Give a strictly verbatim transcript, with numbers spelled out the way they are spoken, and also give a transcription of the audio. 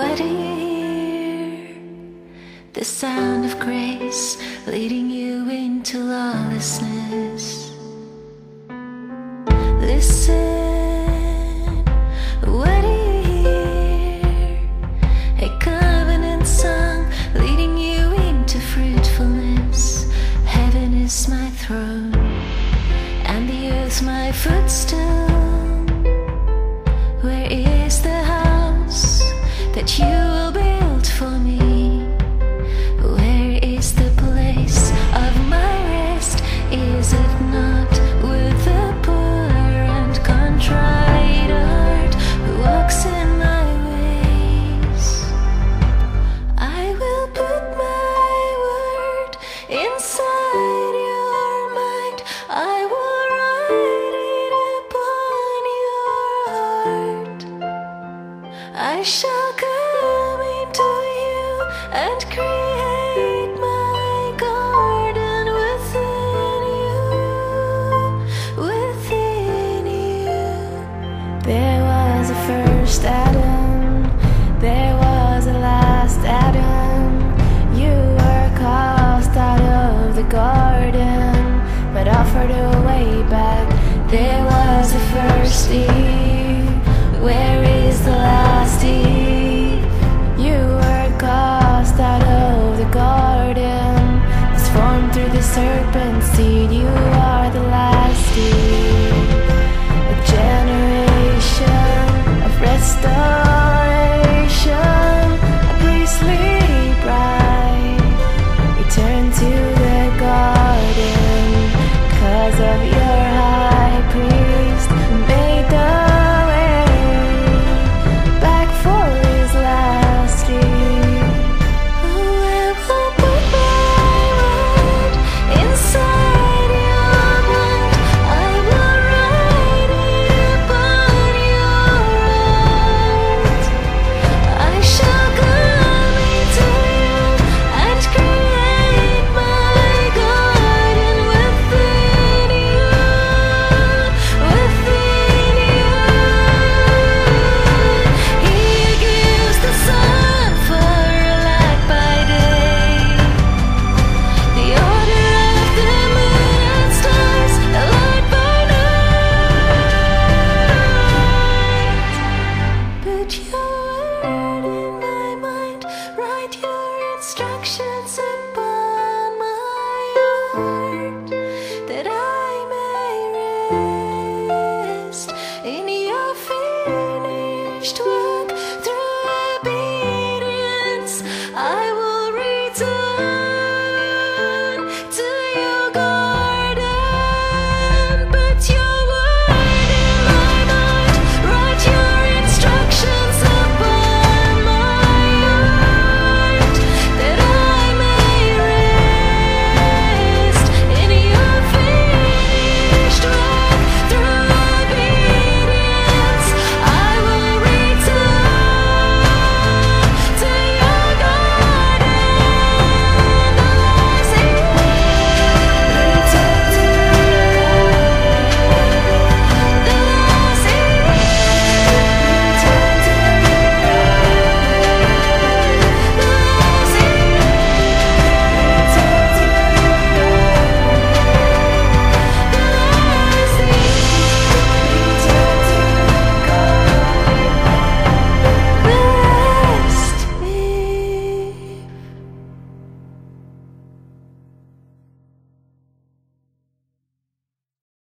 Why do you hear the sound of grace leading you into lawlessness? Listen, what do you hear? A covenant song leading you into fruitfulness. Heaven is my throne, and the earth's my footstool. Where is the house that you will build for me? Where is the place of my rest? Is it not with the poor and contrite heart who walks in my ways? I will put my word inside your mind. I will write it upon your heart. I shall come into you and create my garden within you, within you. There was a first Adam, there was a last Adam. You were cast out of the garden, but offered a way back. There was a first Eve, where is the last Eve? You were cast out of the garden, was formed through the serpent's seed. You